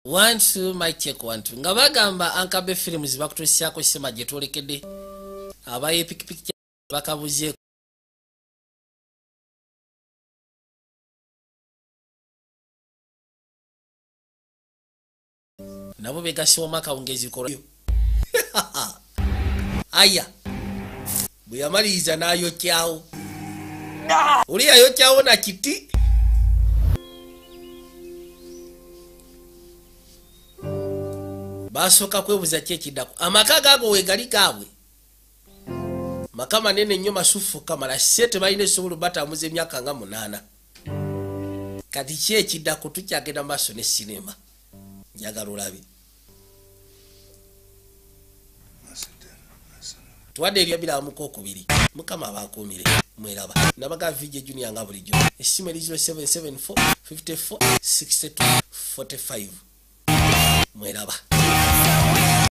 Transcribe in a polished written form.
1 2 mic check 1 2 nga bagamba ankabe films zibakutusiako sema je twolekede abaye pikipiki bakabuze nabo begasiwa maka ungezi koro aya buyamaliza nayo kyao uli ayo kyao na kiti basoka kwebuza kyekidako amaka gago wegali kabwe makama nene nnyo masufu kamala sete baine sobulu batamuze emyaka nga 8 kati kyekidako tukyagenda maaso ne sinema njagala olabe twadde ebyabira mukokubiri mukama abakumire mweraba nabaga vije junior nga bulijjo esimu eri 0774 54 62 45 mweraba.